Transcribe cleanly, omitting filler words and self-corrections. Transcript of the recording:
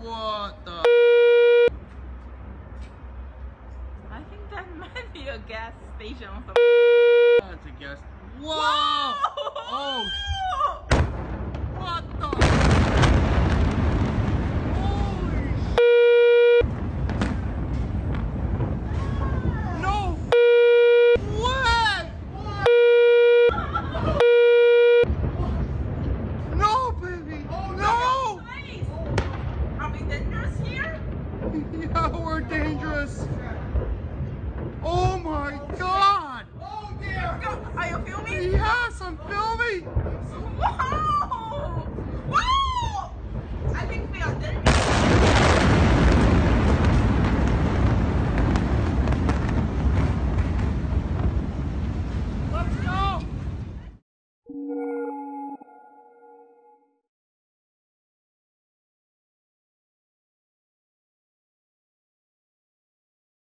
What the? I think that might be a gas station or something. That's a guess. Whoa! Oh! What the? Holy No! What? No, baby! No! Nice. Are we dangerous here? Yeah, we're dangerous. Oh my God! Are you filming? Yes, I'm filming.